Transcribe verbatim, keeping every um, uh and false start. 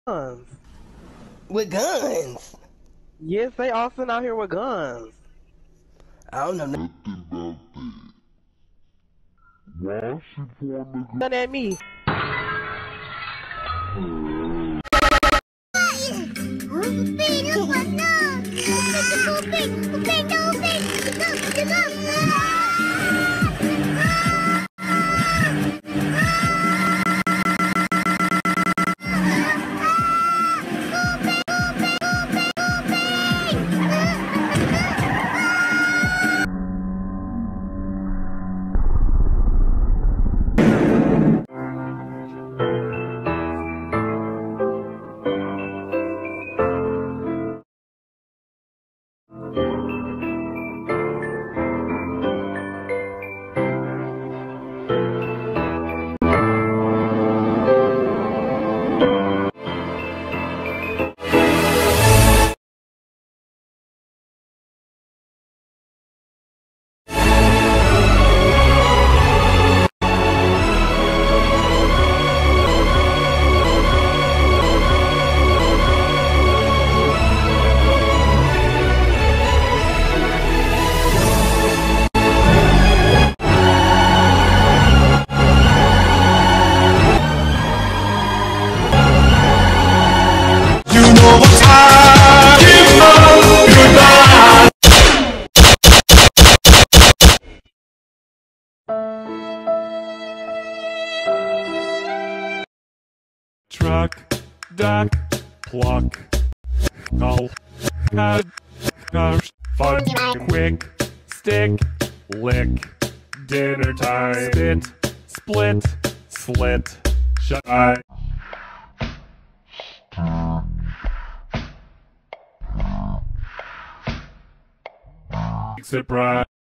guns. With guns? Yes, they all sitting out here with guns. I don't know nothing about that. Why she pointing a Gun at me. Truck, duck, pluck, call, head, gosh, fun, quick, stick, lick, dinner time, spit, split, slit, shut eye. Surprise.